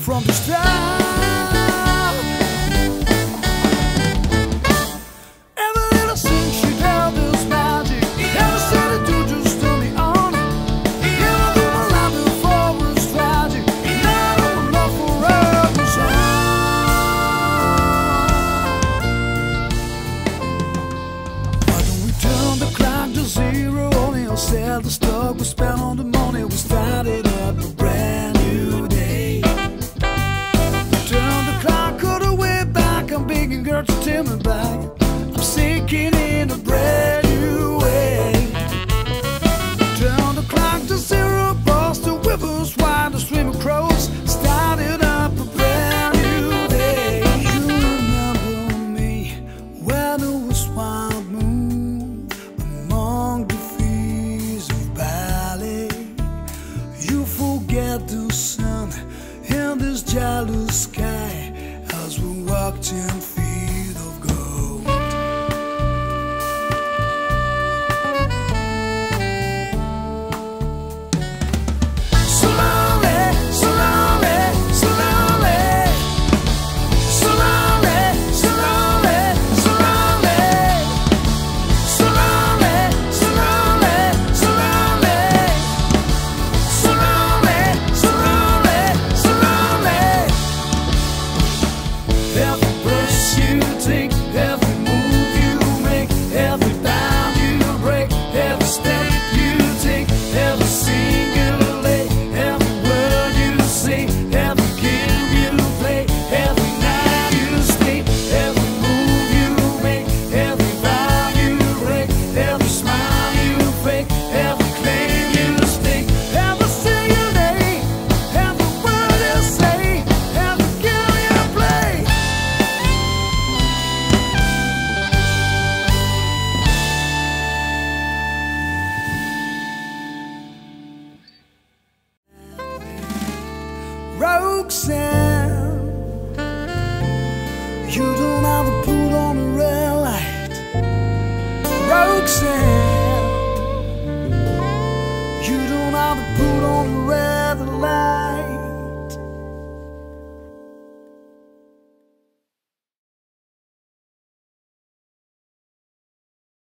from the start. Every little thing she does is magic. Every city do just turn me on. Even though my life before was tragic, now I don't know forever Why don't we turn the clock to zero? Only I'll sell the stock we spent on the money. We started up a brand new day. Turn the clock all the way back. I'm begging girl to take me back. I'm sinking in a brand new way. Turn the clock to zero, bust the whippers while the stream of crows started up a brand new day. You remember me when it was wild moon among the fields of ballet. You forget the sun in this jealous sky as we walked in feet of gold. So lonely, so lonely, so lonely, so lonely, so lonely, so lonely, so lonely, so lonely, so lonely, so lonely, so lonely, so lonely. Every breath you take, every move you make, every bound you break, every step you take, every single day, every word you say, every game you play, every night you stay, every move you make, every vow you break, every smile you fake, every claim you stake, every single day, every word you say, every game you play. Roxanne, you